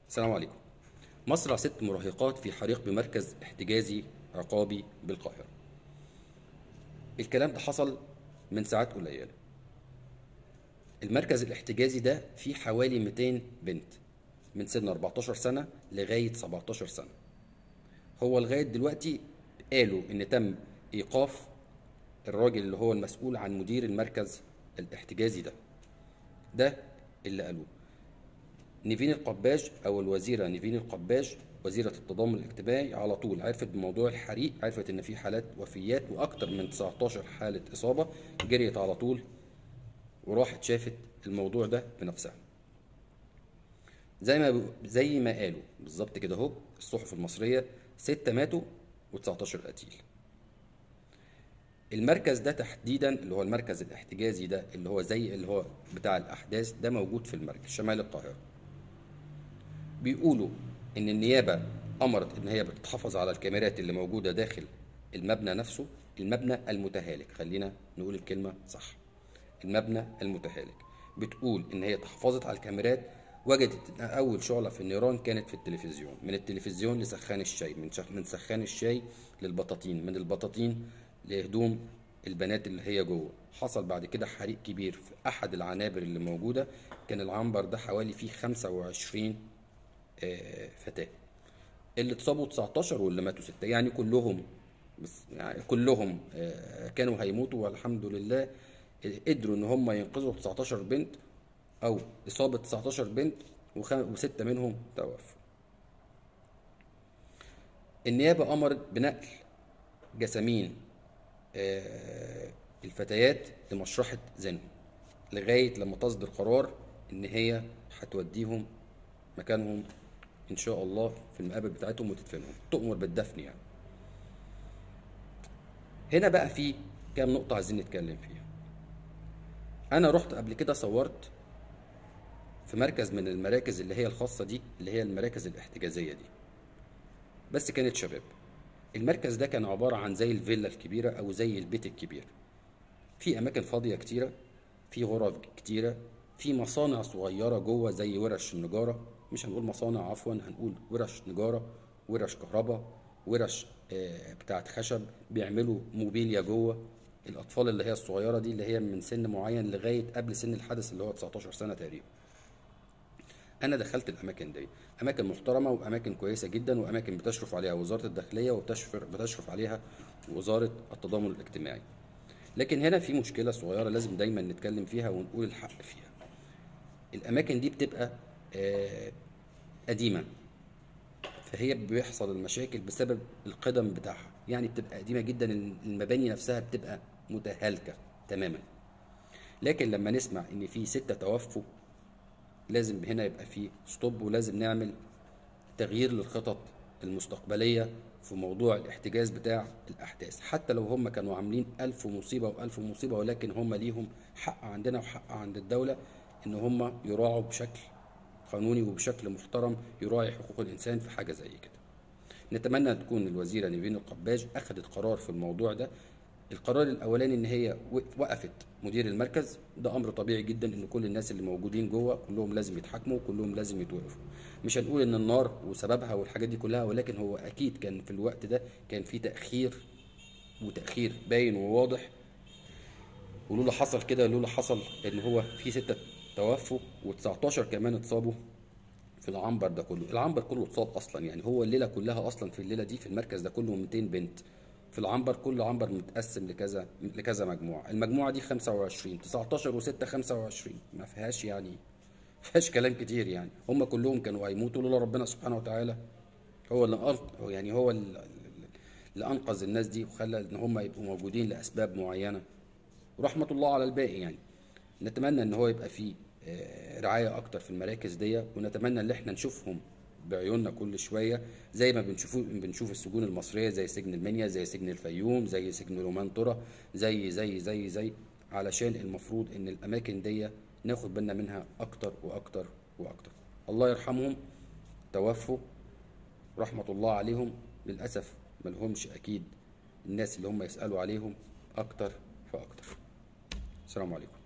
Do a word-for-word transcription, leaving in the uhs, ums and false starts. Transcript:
السلام عليكم. مصرع ست مراهقات في حريق بمركز احتجازي عقابي بالقاهرة. الكلام ده حصل من ساعات قليلة. المركز الاحتجازي ده فيه حوالي مئتين بنت من سن أربعتاشر سنة لغاية سبعتاشر سنة. هو لغاية دلوقتي قالوا إن تم إيقاف الراجل اللي هو المسؤول عن مدير المركز الاحتجازي ده. ده اللي قالوه. نيفين القباج او الوزيره نيفين القباج وزيره التضامن الاجتماعي على طول عرفت بموضوع الحريق، عرفت ان في حالات وفيات واكتر من تسعتاشر حاله اصابه، جريت على طول وراحت شافت الموضوع ده بنفسها. زي ما زي ما قالوا بالظبط كده اهو الصحف المصريه، ستة ماتوا وتسعتاشر قتيل. المركز ده تحديدا اللي هو المركز الاحتجازي ده اللي هو زي اللي هو بتاع الاحداث ده موجود في المركز شمال القاهره. بيقولوا ان النيابه امرت ان هي بتحافظ على الكاميرات اللي موجوده داخل المبنى نفسه، المبنى المتهالك، خلينا نقول الكلمه صح، المبنى المتهالك. بتقول ان هي تحافظت على الكاميرات، وجدت ان اول شعله في النيران كانت في التلفزيون، من التلفزيون لسخان الشاي، من من سخان الشاي للبطاطين، من البطاطين لهدوم البنات اللي هي جوه. حصل بعد كده حريق كبير في احد العنابر اللي موجوده، كان العنبر ده حوالي فيه خمسة وعشرين فتاة. اللي اتصابوا تسعتاشر واللي ماتوا ستة، يعني كلهم بس يعني كلهم كانوا هيموتوا، والحمد لله قدروا ان هم ينقذوا تسعتاشر بنت او اصابة تسعتاشر بنت وستة منهم توفوا. النيابة امرت بنقل جسامين الفتيات لمشرحة زنهم لغاية لما تصدر قرار ان هي هتوديهم مكانهم ان شاء الله في المقابر بتاعتهم وتدفنهم، تؤمر بالدفن يعني. هنا بقى في كام نقطة عايزين نتكلم فيها. انا رحت قبل كده صورت في مركز من المراكز اللي هي الخاصة دي، اللي هي المراكز الاحتجازية دي، بس كانت شباب. المركز ده كان عبارة عن زي الفيلا الكبيرة او زي البيت الكبير، في اماكن فاضية كتيرة، في غرف كتيرة، في مصانع صغيرة جوه زي ورش النجارة، مش هنقول مصانع عفوا، هنقول ورش نجارة، ورش كهرباء، ورش بتاعت خشب، بيعملوا موبيليا جوه. الاطفال اللي هي الصغيرة دي اللي هي من سن معين لغاية قبل سن الحدث اللي هو تسعتاشر سنة تقريبا. انا دخلت الاماكن دي، اماكن محترمة واماكن كويسة جدا، واماكن بتشرف عليها وزارة الداخلية وبتشرف بتشرف عليها وزارة التضامن الاجتماعي. لكن هنا في مشكلة صغيرة لازم دايما نتكلم فيها ونقول الحق فيها. الأماكن دي بتبقى قديمة، فهي بيحصل المشاكل بسبب القدم بتاعها، يعني بتبقى قديمة جدا، المباني نفسها بتبقى متهالكة تماما. لكن لما نسمع إن في ستة توفوا، لازم هنا يبقى في ستوب، ولازم نعمل تغيير للخطط المستقبلية في موضوع الاحتجاز بتاع الأحداث. حتى لو هم كانوا عاملين ألف مصيبة وألف مصيبة، ولكن هم ليهم حق عندنا وحق عند الدولة إن هم يراعوا بشكل قانوني وبشكل محترم، يراعي حقوق الإنسان في حاجة زي كده. نتمنى تكون الوزيرة نيفين القباج أخذت قرار في الموضوع ده. القرار الاولاني ان هي وقفت مدير المركز، ده امر طبيعي جدا ان كل الناس اللي موجودين جوه كلهم لازم يتحاكموا، كلهم لازم يتوقفوا. مش هنقول ان النار وسببها والحاجات دي كلها، ولكن هو اكيد كان في الوقت ده كان في تاخير، وتاخير باين وواضح. ولولا حصل كده، لولا حصل ان هو في ستة توفوا وتسعتاشر كمان اتصابوا في العنبر ده كله. العنبر كله اتصاب اصلا، يعني هو الليله كلها اصلا في الليله دي في المركز ده كله مئتين بنت في العنبر، كل عنبر متقسم لكذا لكذا مجموعه، المجموعه دي خمسة وعشرين، تسعتاشر و6 خمسة وعشرين، ما فيهاش يعني ما فيهاش كلام كتير، يعني هم كلهم كانوا هيموتوا لولا ربنا سبحانه وتعالى هو اللي أنقذ، يعني هو اللي انقذ الناس دي وخلى ان هم يبقوا موجودين لاسباب معينه، ورحمه الله على الباقي. يعني نتمنى ان هو يبقى فيه رعايه اكتر في المراكز دي، ونتمنى ان احنا نشوفهم بعيوننا كل شويه زي ما بنشوفوا بنشوف السجون المصريه، زي سجن المنيا، زي سجن الفيوم، زي سجن رومانتورا، زي زي زي زي علشان المفروض ان الاماكن دي ناخد بالنا منها اكتر واكتر واكتر. الله يرحمهم، توفوا، رحمه الله عليهم. للاسف ملهمش اكيد الناس اللي هم يسالوا عليهم اكتر فاكتر. السلام عليكم.